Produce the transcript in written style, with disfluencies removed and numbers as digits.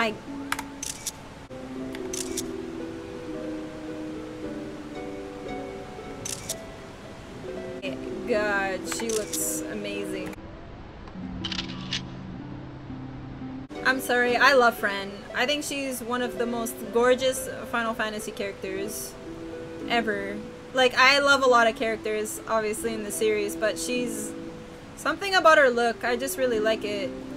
my... God, she looks amazing. I'm sorry, I love Fran. I think she's one of the most gorgeous Final Fantasy characters ever. Like, I love a lot of characters, obviously, in the series, but she's... something about her look, I just really like it.